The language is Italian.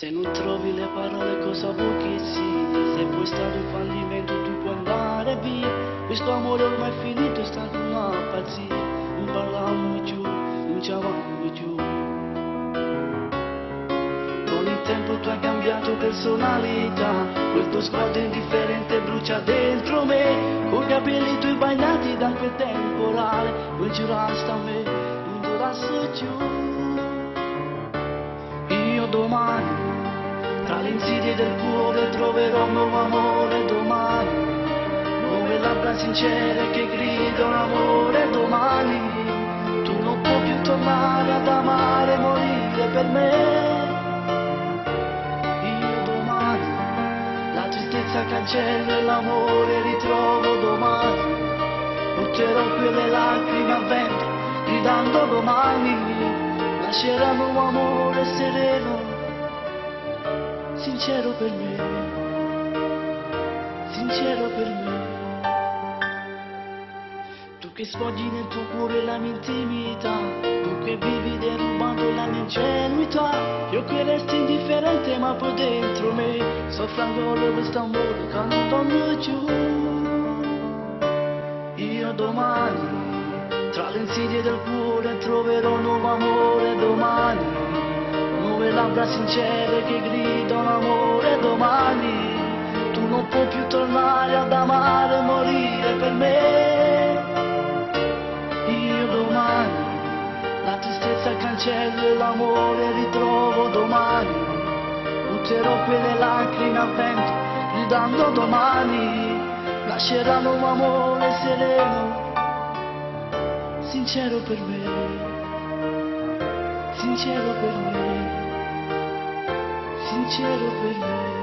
Se non trovi le parole cosa vuoi che sia? Se vuoi stare in fallimento tu puoi andare via. Questo amore ormai è finito, è stata una pazzia. Non parlavamo più, non ci amavamo più. Con il tempo tu hai cambiato personalità. Quel tuo sguardo indifferente brucia dentro me. Con i capelli tuoi bagnati da quel temporale. Vuoi giurarsi a me, non giurassi giù. Io domani, tra le insidie del cuore troverò un nuovo amore domani, nuove labbra sincere che gridano amore domani, tu non puoi più tornare ad amare e morire per me. Io domani, la tristezza cancello e l'amore ritrovo domani, butterò quelle lacrime al vento gridando domani. Lasceranno un amore sereno, sincero per me, sincero per me. Tu che sfoggi nel tuo cuore la mia intimità, tu che vivi derubando la mia ingenuità, io che resto indifferente ma poi dentro me soffro ancora questo amore che non torna giù. Io domani, tra le insidie del cuore troverò un nuovo amore domani, nuove labbra sincere che gridano amore domani, tu non puoi più tornare ad amare e morire per me. Io domani, la tristezza cancello e l'amore ritrovo domani, butterò quelle lacrime al vento gridando domani, lasceranno un amore sereno, sincero per me, sincero per me, sincero per me.